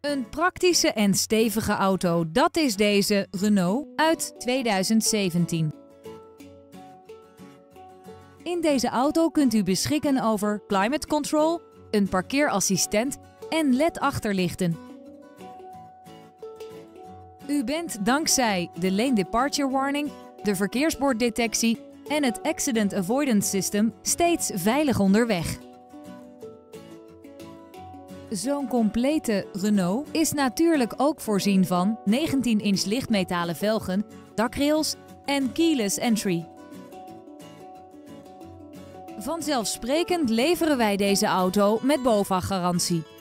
Een praktische en stevige auto, dat is deze Renault uit 2017. In deze auto kunt u beschikken over climate control, een parkeerassistent en LED-achterlichten. U bent dankzij de Lane Departure Warning, de verkeersborddetectie en het Accident Avoidance System steeds veilig onderweg. Zo'n complete Renault is natuurlijk ook voorzien van 19-inch lichtmetalen velgen, dakrails en keyless entry. Vanzelfsprekend leveren wij deze auto met BOVAG-garantie.